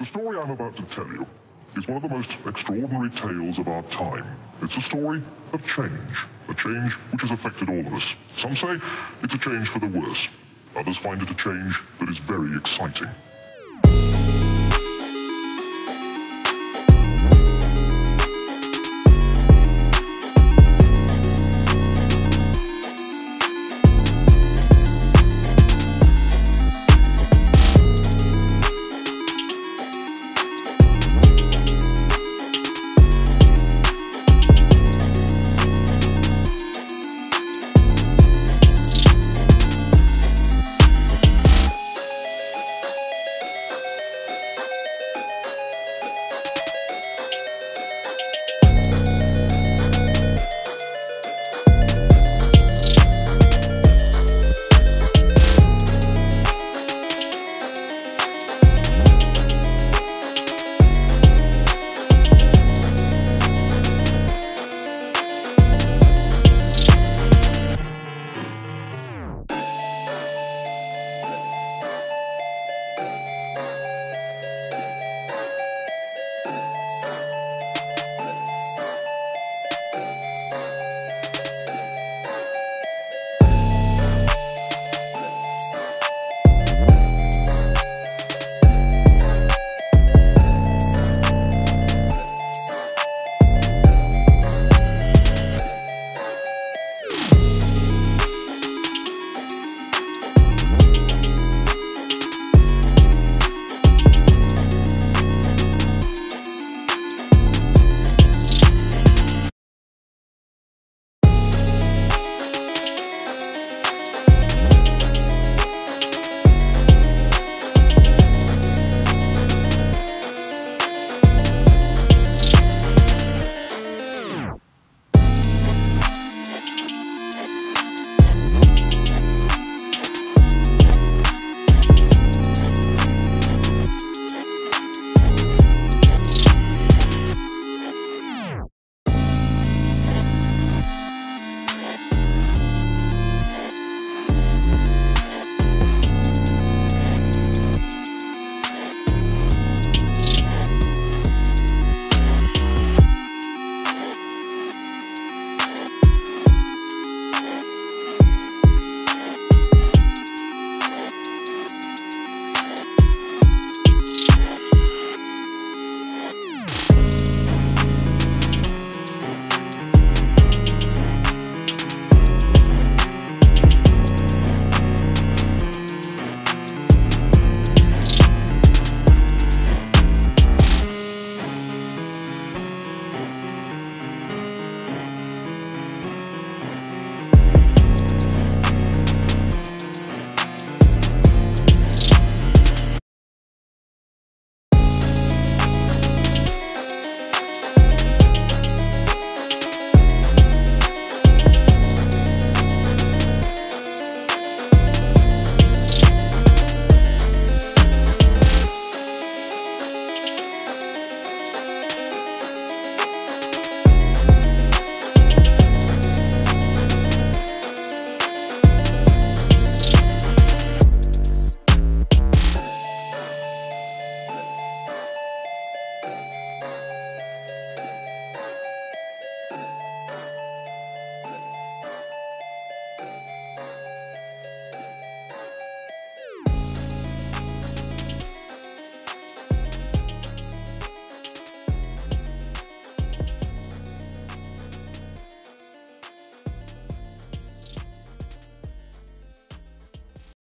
The story I'm about to tell you is one of the most extraordinary tales of our time. It's a story of change, a change which has affected all of us. Some say it's a change for the worse. Others find it a change that is very exciting.